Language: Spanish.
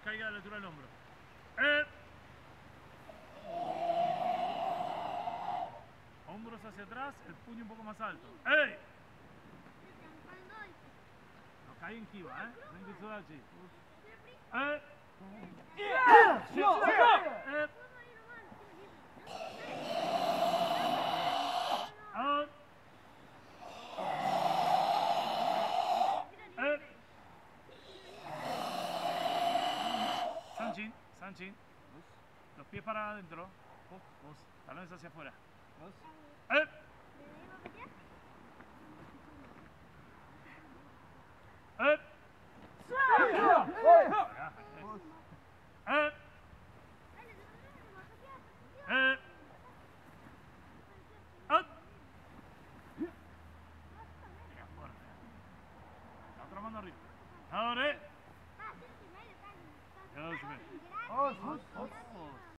caiga a la altura del hombro. Hombros hacia atrás, el puño un poco más alto. ¡Ey! No cae en kiva, Będzie sudaci. Sanchin. Los pies para adentro. Vos. Talones hacia afuera. La otra mano arriba. Ahora